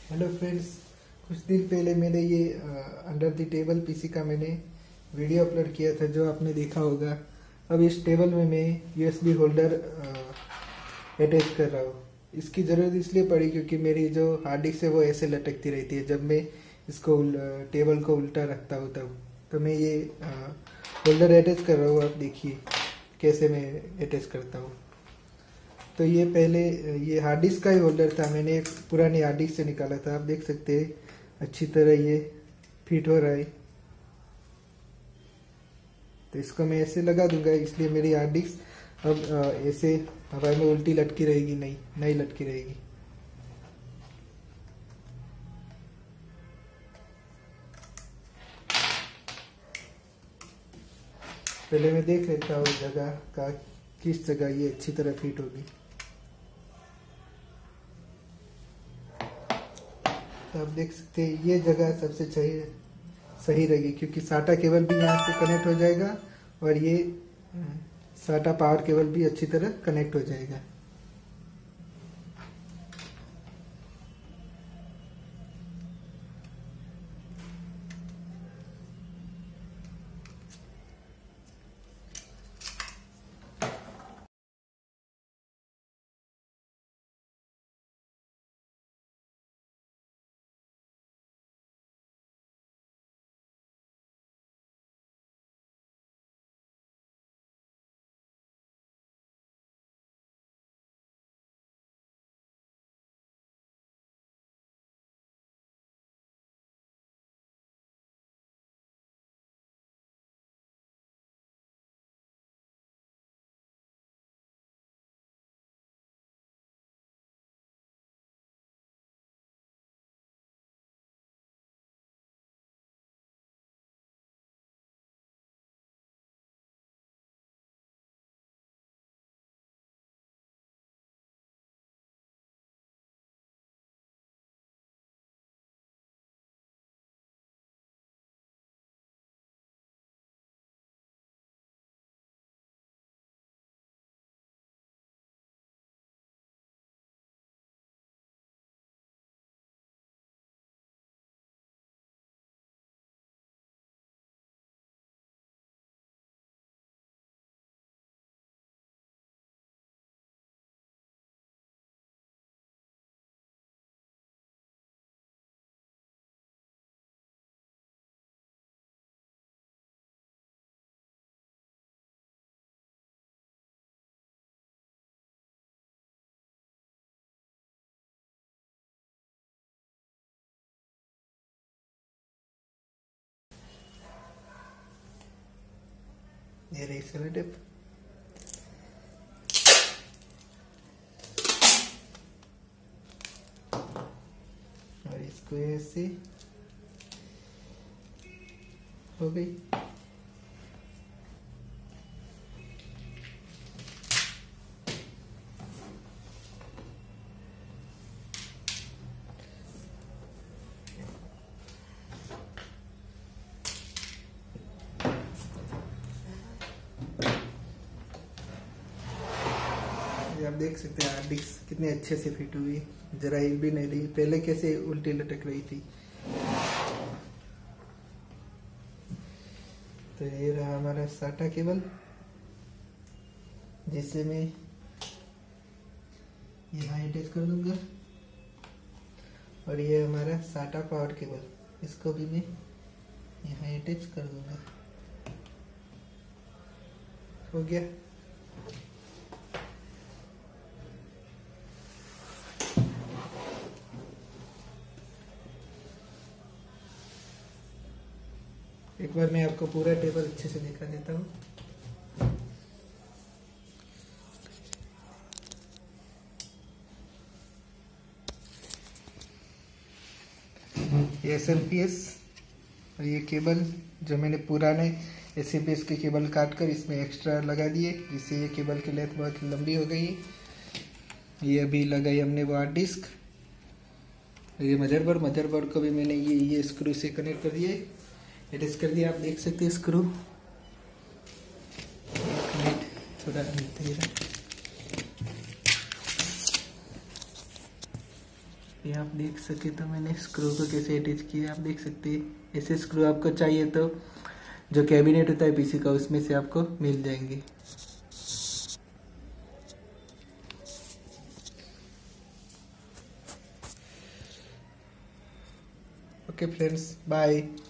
Hello friends, कुछ दिन पहले मैंने ये अंडर द टेबल पीसी का मैंने वीडियो अपलोड किया था जो आपने देखा होगा। अब इस टेबल में मैं यूएसबी होल्डर अटैच कर रहा हूँ। इसकी ज़रूरत इसलिए पड़ी क्योंकि मेरी जो हार्ड डिस्क है वो ऐसे लटकती रहती है जब मैं इसको टेबल को उल्टा रखता हूँ तब। तो मैं ये होल्डर अटैच कर रहा हूँ। आप देखिए कैसे मैं अटैच करता हूँ। तो ये पहले ये हार्ड डिस्क का ही होल्डर था, मैंने एक पुरानी हार्ड डिस्क से निकाला था। आप देख सकते हैं अच्छी तरह ये फिट हो रहा है। तो इसको मैं ऐसे लगा दूंगा, इसलिए मेरी हार्ड डिस्क अब ऐसे हवा में उल्टी लटकी रहेगी, नहीं लटकी रहेगी। पहले मैं देख लेता हूँ जगह का किस जगह ये अच्छी तरह फिट होगी। तो आप देख सकते हैं ये जगह सबसे सही रहेगी क्योंकि साटा केबल भी यहाँ से कनेक्ट हो जाएगा और ये साटा पावर केबल भी अच्छी तरह कनेक्ट हो जाएगा। ये रही सेलो टेप। और इसको ऐसे हो गई। आप देख सकते हैं हार्ड डिस्क कितने अच्छे से फिट हुई, जरा हिल भी नहीं रही। पहले कैसे उल्टी लटक रही थी। तो ये रहा हमारा साटा केबल जिसे मैं यहाँ अटैच कर दूंगा। और ये हमारा साटा पावर केबल, इसको भी मैं यहाँ अटैच कर दूंगा। हो गया। एक बार मैं आपको पूरा टेबल अच्छे से दिखा देता हूँ। ये SMPS और ये केबल जो मैंने पुराने SMPS के केबल काट कर इसमें एक्स्ट्रा लगा दिए, जिससे ये केबल की लेंथ बहुत लंबी हो गई। ये अभी लगाई हमने वो हार्ड डिस्क। ये मदरबोर्ड को भी मैंने ये स्क्रू से कनेक्ट कर दिए, अटैच कर दिया। आप देख सकते हैं स्क्रू। एक मिनट, थोड़ा धीरे। ये आप देख सके तो मैंने स्क्रू को कैसे अटैच किया, आप देख सकते हैं। ऐसे स्क्रू आपको चाहिए तो जो कैबिनेट होता है पीसी का उसमें से आपको मिल जाएंगे। Okay friends, bye.